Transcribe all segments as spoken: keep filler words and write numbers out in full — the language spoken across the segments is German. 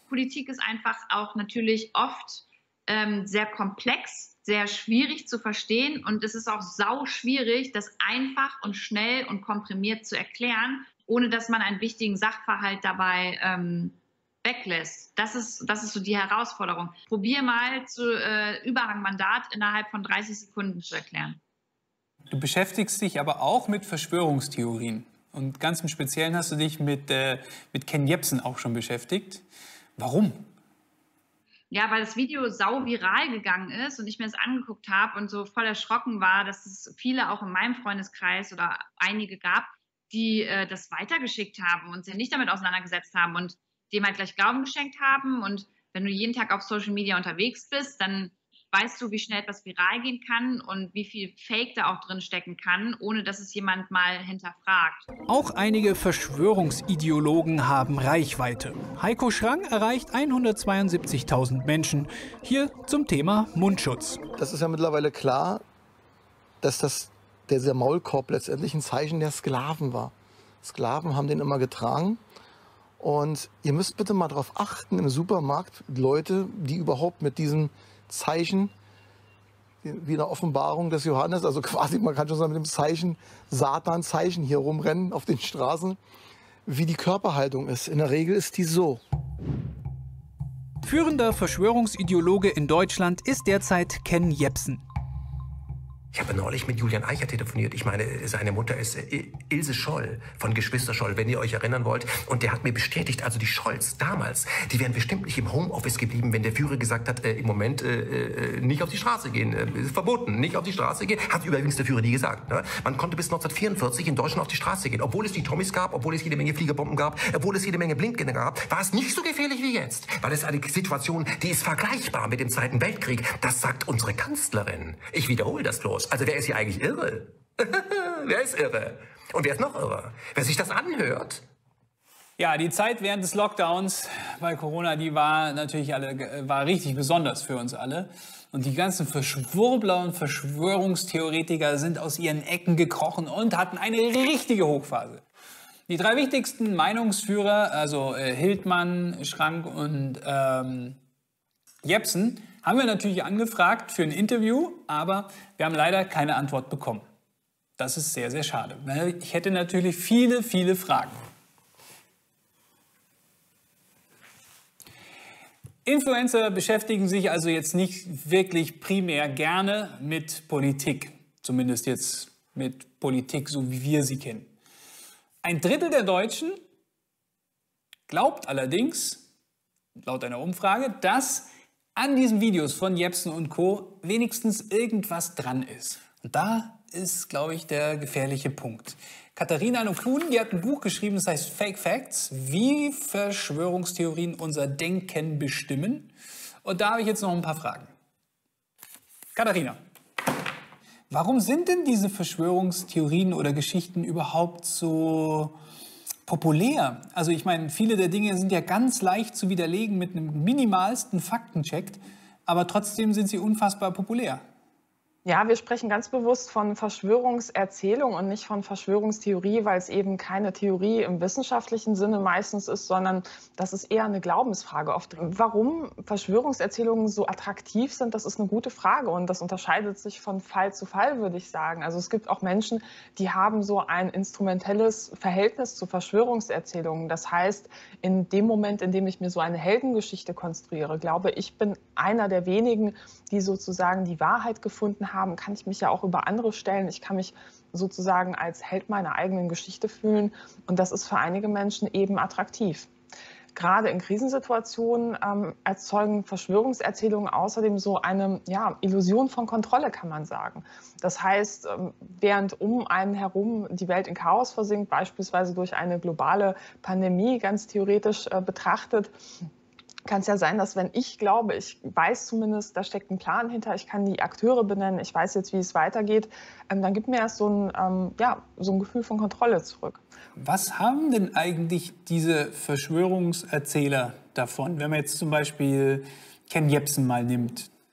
Politik ist einfach auch natürlich oft ähm, sehr komplex, sehr schwierig zu verstehen und es ist auch sau schwierig, das einfach und schnell und komprimiert zu erklären, ohne dass man einen wichtigen Sachverhalt dabei ähm, weglässt. Das ist, das ist so die Herausforderung. Probier mal zu äh, Überhangmandat innerhalb von dreißig Sekunden zu erklären. Du beschäftigst dich aber auch mit Verschwörungstheorien. Und ganz im Speziellen hast du dich mit, äh, mit Ken Jebsen auch schon beschäftigt. Warum? Ja, weil das Video sau viral gegangen ist und ich mir das angeguckt habe und so voll erschrocken war, dass es viele auch in meinem Freundeskreis oder einige gab, die äh, das weitergeschickt haben und sich nicht damit auseinandergesetzt haben und dem halt gleich Glauben geschenkt haben. Und wenn du jeden Tag auf Social Media unterwegs bist, dann weißt du, wie schnell etwas viral gehen kann und wie viel Fake da auch drin stecken kann, ohne dass es jemand mal hinterfragt. Auch einige Verschwörungsideologen haben Reichweite. Heiko Schrang erreicht hundertzweiundsiebzigtausend Menschen. Hier zum Thema Mundschutz. Das ist ja mittlerweile klar, dass das, dieser Maulkorb letztendlich ein Zeichen der Sklaven war. Sklaven haben den immer getragen. Und ihr müsst bitte mal darauf achten im Supermarkt, Leute, die überhaupt mit diesem Zeichen, wie eine Offenbarung des Johannes, also quasi, man kann schon sagen, mit dem Zeichen, Satan-Zeichen hier rumrennen auf den Straßen, wie die Körperhaltung ist. In der Regel ist die so. Führender Verschwörungsideologe in Deutschland ist derzeit Ken Jebsen. Ich habe neulich mit Julian Eicher telefoniert. Ich meine, seine Mutter ist äh, Ilse Scholl von Geschwister Scholl, wenn ihr euch erinnern wollt. Und der hat mir bestätigt, also die Scholls damals, die wären bestimmt nicht im Homeoffice geblieben, wenn der Führer gesagt hat, äh, im Moment äh, äh, nicht auf die Straße gehen. Äh, ist verboten, nicht auf die Straße gehen. Hat übrigens der Führer nie gesagt. Ne? Man konnte bis neunzehnhundertvierundvierzig in Deutschland auf die Straße gehen. Obwohl es die Tommys gab, obwohl es jede Menge Fliegerbomben gab, obwohl es jede Menge Blindgänger gab, war es nicht so gefährlich wie jetzt. Weil es eine Situation, die ist vergleichbar mit dem Zweiten Weltkrieg. Das sagt unsere Kanzlerin. Ich wiederhole das bloß. Also wer ist hier eigentlich irre? Wer ist irre? Und wer ist noch irre? Wer sich das anhört? Ja, die Zeit während des Lockdowns bei Corona, die war natürlich alle, war richtig besonders für uns alle. Und die ganzen Verschwurbler und Verschwörungstheoretiker sind aus ihren Ecken gekrochen und hatten eine richtige Hochphase. Die drei wichtigsten Meinungsführer, also äh, Hildmann, Schrang und ähm, Jebsen, haben wir natürlich angefragt für ein Interview, aber wir haben leider keine Antwort bekommen. Das ist sehr, sehr schade. Ich hätte natürlich viele, viele Fragen. Influencer beschäftigen sich also jetzt nicht wirklich primär gerne mit Politik. Zumindest jetzt mit Politik, so wie wir sie kennen. Ein Drittel der Deutschen glaubt allerdings, laut einer Umfrage, dass an diesen Videos von Jebsen und Co. wenigstens irgendwas dran ist. Und da ist, glaube ich, der gefährliche Punkt. Katharina Nokun, die hat ein Buch geschrieben, das heißt Fake Facts, wie Verschwörungstheorien unser Denken bestimmen. Und da habe ich jetzt noch ein paar Fragen. Katharina, warum sind denn diese Verschwörungstheorien oder Geschichten überhaupt so populär? Also ich meine, viele der Dinge sind ja ganz leicht zu widerlegen mit einem minimalsten Faktencheck, aber trotzdem sind sie unfassbar populär. Ja, wir sprechen ganz bewusst von Verschwörungserzählung und nicht von Verschwörungstheorie, weil es eben keine Theorie im wissenschaftlichen Sinne meistens ist, sondern das ist eher eine Glaubensfrage oft. Warum Verschwörungserzählungen so attraktiv sind, das ist eine gute Frage und das unterscheidet sich von Fall zu Fall, würde ich sagen. Also es gibt auch Menschen, die haben so ein instrumentelles Verhältnis zu Verschwörungserzählungen. Das heißt, in dem Moment, in dem ich mir so eine Heldengeschichte konstruiere, glaube ich, bin einer der wenigen, die sozusagen die Wahrheit gefunden haben. haben, kann ich mich ja auch über andere stellen. Ich kann mich sozusagen als Held meiner eigenen Geschichte fühlen. Und das ist für einige Menschen eben attraktiv. Gerade in Krisensituationen ähm, erzeugen Verschwörungserzählungen außerdem so eine ja, Illusion von Kontrolle, kann man sagen. Das heißt, ähm, während um einen herum die Welt in Chaos versinkt, beispielsweise durch eine globale Pandemie, ganz theoretisch äh, betrachtet, kann es ja sein, dass wenn ich glaube, ich weiß zumindest, da steckt ein Plan hinter, ich kann die Akteure benennen, ich weiß jetzt, wie es weitergeht, ähm, dann gibt mir erst so ein, ähm, ja, so ein Gefühl von Kontrolle zurück. Was haben denn eigentlich diese Verschwörungserzähler davon, wenn man jetzt zum Beispiel Ken Jebsen mal nimmt?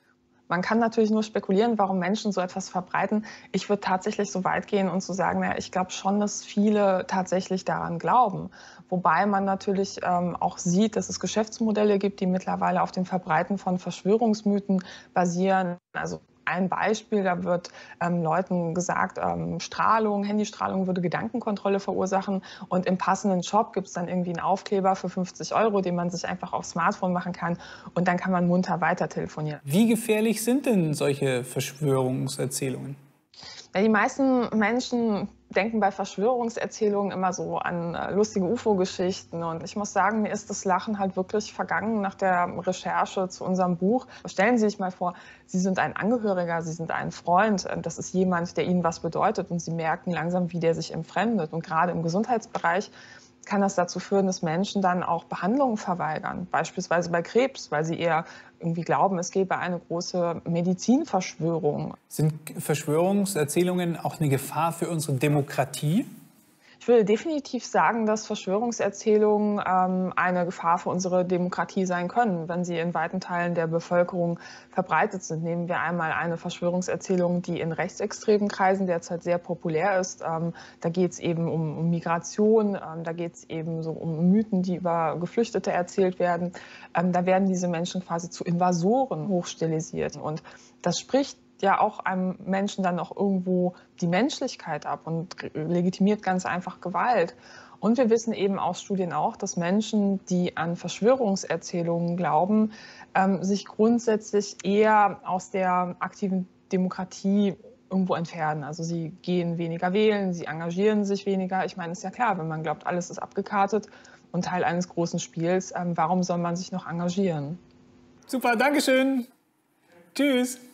Man kann natürlich nur spekulieren, warum Menschen so etwas verbreiten. Ich würde tatsächlich so weit gehen und zu sagen, naja, ich glaube schon, dass viele tatsächlich daran glauben. Wobei man natürlich ähm, auch sieht, dass es Geschäftsmodelle gibt, die mittlerweile auf dem Verbreiten von Verschwörungsmythen basieren. Also ein Beispiel, da wird ähm, Leuten gesagt, ähm, Strahlung, Handystrahlung würde Gedankenkontrolle verursachen und im passenden Shop gibt es dann irgendwie einen Aufkleber für fünfzig Euro, den man sich einfach aufs Smartphone machen kann und dann kann man munter weiter telefonieren. Wie gefährlich sind denn solche Verschwörungserzählungen? Ja, die meisten Menschen denken bei Verschwörungserzählungen immer so an äh, lustige U F O-Geschichten. Und ich muss sagen, mir ist das Lachen halt wirklich vergangen nach der Recherche zu unserem Buch. Stellen Sie sich mal vor, Sie sind ein Angehöriger, Sie sind ein Freund. Das ist jemand, der Ihnen was bedeutet. Und Sie merken langsam, wie der sich entfremdet. Und gerade im Gesundheitsbereich kann das dazu führen, dass Menschen dann auch Behandlungen verweigern. Beispielsweise bei Krebs, weil sie eher irgendwie glauben, es gäbe eine große Medizinverschwörung. Sind Verschwörungserzählungen auch eine Gefahr für unsere Demokratie? Ich würde definitiv sagen, dass Verschwörungserzählungen ähm, eine Gefahr für unsere Demokratie sein können, wenn sie in weiten Teilen der Bevölkerung verbreitet sind. Nehmen wir einmal eine Verschwörungserzählung, die in rechtsextremen Kreisen derzeit sehr populär ist. Ähm, da geht es eben um, um Migration, ähm, da geht es eben so um Mythen, die über Geflüchtete erzählt werden. Ähm, da werden diese Menschen quasi zu Invasoren hochstilisiert. Und das spricht ja auch einem Menschen dann noch irgendwo die Menschlichkeit ab und legitimiert ganz einfach Gewalt. Und wir wissen eben aus Studien auch, dass Menschen, die an Verschwörungserzählungen glauben, ähm, sich grundsätzlich eher aus der aktiven Demokratie irgendwo entfernen. Also sie gehen weniger wählen, sie engagieren sich weniger. Ich meine, ist ja klar, wenn man glaubt, alles ist abgekartet und Teil eines großen Spiels, ähm, warum soll man sich noch engagieren? Super, Dankeschön. Tschüss.